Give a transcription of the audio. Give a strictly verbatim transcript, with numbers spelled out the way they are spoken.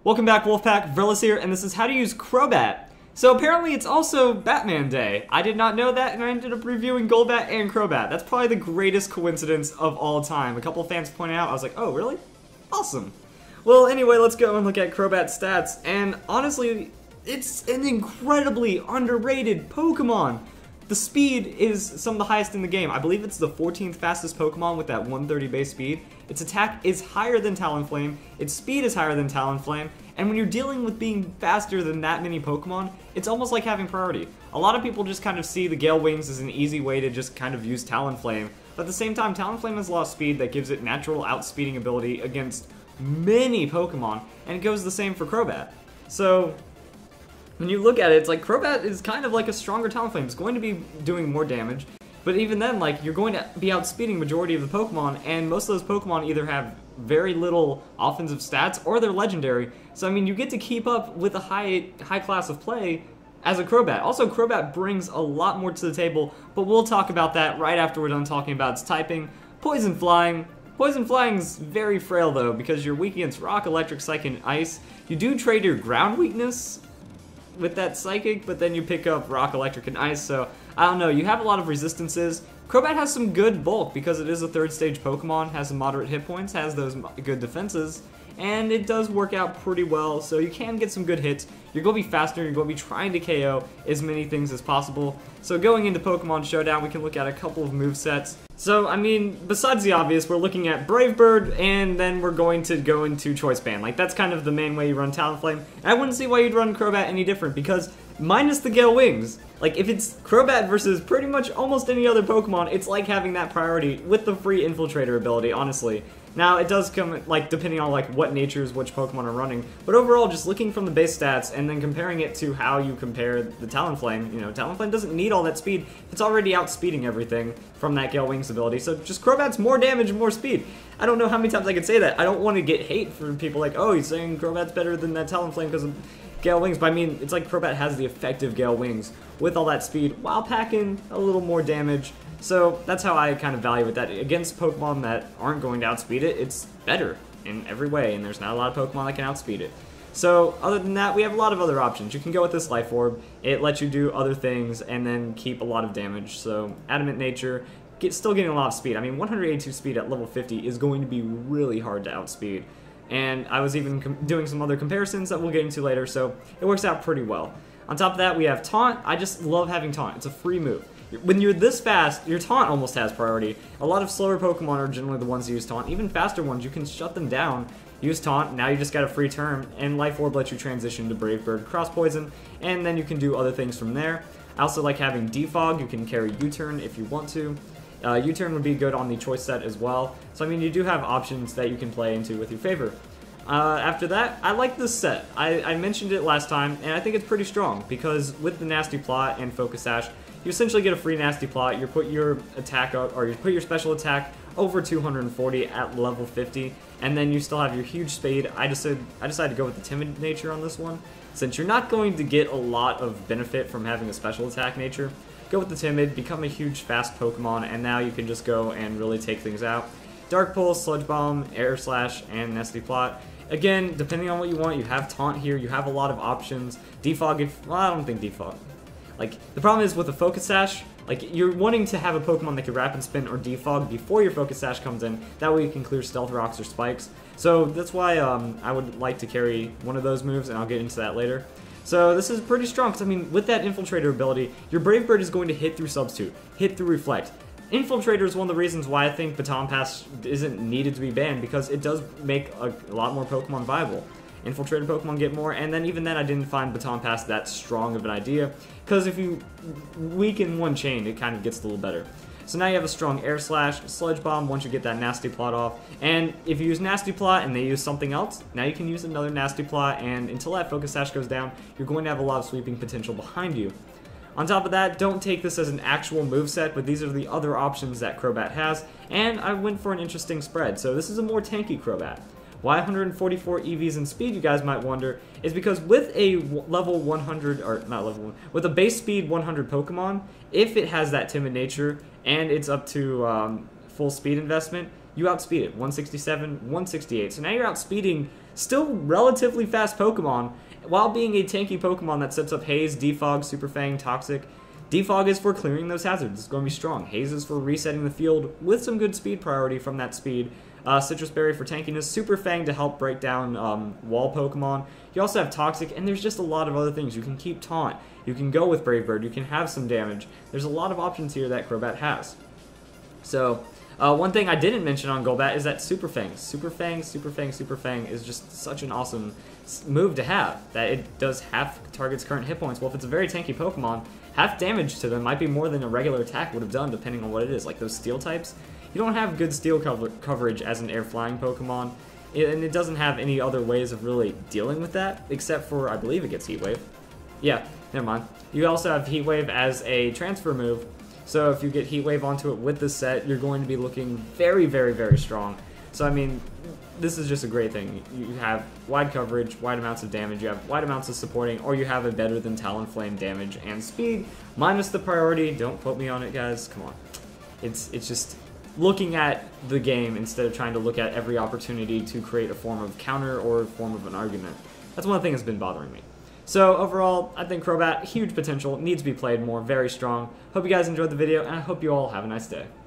Welcome back, Wolfpack. Verlis here, and this is how to use Crobat. So apparently it's also Batman Day. I did not know that, and I ended up reviewing Golbat and Crobat. That's probably the greatest coincidence of all time. A couple of fans pointed out, I was like, oh, really? Awesome. Well, anyway, let's go and look at Crobat's stats, and honestly, it's an incredibly underrated Pokemon. The speed is some of the highest in the game. I believe it's the fourteenth fastest Pokemon with that one thirty base speed. Its attack is higher than Talonflame, its speed is higher than Talonflame, and when you're dealing with being faster than that many Pokemon, it's almost like having priority. A lot of people just kind of see the Gale Wings as an easy way to just kind of use Talonflame, but at the same time, Talonflame has a lot of speed that gives it natural outspeeding ability against many Pokemon, and it goes the same for Crobat. So when you look at it, it's like Crobat is kind of like a stronger Talonflame. It's going to be doing more damage, but even then, like, you're going to be outspeeding majority of the Pokemon, and most of those Pokemon either have very little offensive stats or they're legendary. So I mean, you get to keep up with a high high class of play as a Crobat. Also, Crobat brings a lot more to the table, but we'll talk about that right after we're done talking about its typing. Poison Flying. Poison Flying's very frail though, because you're weak against Rock, Electric, Psychic, and Ice. You do trade your ground weakness with that Psychic, but then you pick up Rock, Electric, and Ice, so I don't know, you have a lot of resistances. Crobat has some good bulk because it is a third stage Pokemon, has some moderate hit points, has those good defenses, and it does work out pretty well, so you can get some good hits. You're going to be faster, you're going to be trying to K O as many things as possible. So going into Pokemon Showdown, we can look at a couple of movesets. So, I mean, besides the obvious, we're looking at Brave Bird, and then we're going to go into Choice Band. Like, that's kind of the main way you run Talonflame. And I wouldn't see why you'd run Crobat any different, because minus the Gale Wings, like, if it's Crobat versus pretty much almost any other Pokemon, it's like having that priority with the free Infiltrator ability, honestly. Now, it does come, like, depending on, like, what natures which Pokemon are running, but overall, just looking from the base stats and then comparing it to how you compare the Talonflame, you know, Talonflame doesn't need all that speed. It's already outspeeding everything from that Gale Wings ability, so just Crobat's more damage and more speed. I don't know how many times I can say that. I don't want to get hate from people like, oh, he's saying Crobat's better than that Talonflame because of Gale Wings, but I mean, it's like Crobat has the effective Gale Wings with all that speed while packing a little more damage. So that's how I kind of value it, that against Pokemon that aren't going to outspeed it, it's better in every way, and there's not a lot of Pokemon that can outspeed it. So other than that, we have a lot of other options. You can go with this Life Orb, it lets you do other things and then keep a lot of damage. So Adamant Nature, get, still getting a lot of speed. I mean, one hundred eighty-two speed at level fifty is going to be really hard to outspeed. And I was even com doing some other comparisons that we'll get into later, so it works out pretty well. On top of that, we have Taunt. I just love having Taunt. It's a free move. When you're this fast, your Taunt almost has priority. A lot of slower Pokemon are generally the ones that use Taunt. Even faster ones, you can shut them down. Use Taunt, now you just got a free turn, and Life Orb lets you transition to Brave Bird, Cross Poison, and then you can do other things from there. I also like having Defog. You can carry U-Turn if you want to. Uh, U-Turn would be good on the choice set as well. So I mean, you do have options that you can play into with your favor. Uh, after that, I like this set. I, I mentioned it last time, and I think it's pretty strong, because with the Nasty Plot and Focus Sash, you essentially get a free Nasty Plot. You put your attack up, or you put your special attack over two hundred forty at level fifty, and then you still have your huge speed. I decided, I decided to go with the Timid nature on this one. Since you're not going to get a lot of benefit from having a special attack nature, go with the Timid, become a huge fast Pokemon, and now you can just go and really take things out. Dark Pulse, Sludge Bomb, Air Slash, and Nasty Plot. Again, depending on what you want, you have Taunt here, you have a lot of options. Defog, if, well, I don't think Defog. Like, the problem is with a Focus Sash, like, you're wanting to have a Pokemon that can Rapid Spin or Defog before your Focus Sash comes in. That way you can clear Stealth Rocks or Spikes. So that's why um, I would like to carry one of those moves, and I'll get into that later. So this is pretty strong, because I mean, with that Infiltrator ability, your Brave Bird is going to hit through Substitute, hit through Reflect. Infiltrator is one of the reasons why I think Baton Pass isn't needed to be banned, because it does make a, a lot more Pokemon viable. Infiltrator Pokemon get more, and then even then I didn't find Baton Pass that strong of an idea, because if you weaken one chain, it kind of gets a little better. So now you have a strong Air Slash, Sludge Bomb once you get that Nasty Plot off, and if you use Nasty Plot and they use something else, now you can use another Nasty Plot, and until that Focus Sash goes down, you're going to have a lot of sweeping potential behind you. On top of that, don't take this as an actual moveset, but these are the other options that Crobat has, and I went for an interesting spread. So this is a more tanky Crobat. Why one hundred forty-four E Vs in speed, you guys might wonder, is because with a level one hundred, or not level one, with a base speed one hundred Pokemon, if it has that Timid nature, and it's up to um, full speed investment, you outspeed it, one sixty-seven, one sixty-eight. So now you're outspeeding still relatively fast Pokemon, while being a tanky Pokemon that sets up Haze, Defog, Super Fang, Toxic. Defog is for clearing those hazards. It's going to be strong. Haze is for resetting the field with some good speed priority from that speed. Uh, Citrus Berry for tankiness. Super Fang to help break down um, wall Pokemon. You also have Toxic, and there's just a lot of other things. You can keep Taunt. You can go with Brave Bird. You can have some damage. There's a lot of options here that Crobat has. So, uh, one thing I didn't mention on Golbat is that Super Fang. Super Fang, Super Fang, Super Fang is just such an awesome move to have, that it does half target's current hit points. Well, if it's a very tanky Pokemon, half damage to them might be more than a regular attack would have done, depending on what it is. Like those Steel types, you don't have good Steel cover coverage as an air-flying Pokemon, and it doesn't have any other ways of really dealing with that, except for, I believe it gets Heat Wave. Yeah, never mind. You also have Heat Wave as a transfer move, so if you get Heat Wave onto it with this set, you're going to be looking very, very, very strong. So, I mean, this is just a great thing. You have wide coverage, wide amounts of damage, you have wide amounts of supporting, or you have a better than Talonflame damage and speed, minus the priority. Don't quote me on it, guys. Come on. It's, it's just looking at the game instead of trying to look at every opportunity to create a form of counter or a form of an argument. That's one thing that's been bothering me. So overall, I think Crobat, huge potential, needs to be played more, very strong. Hope you guys enjoyed the video, and I hope you all have a nice day.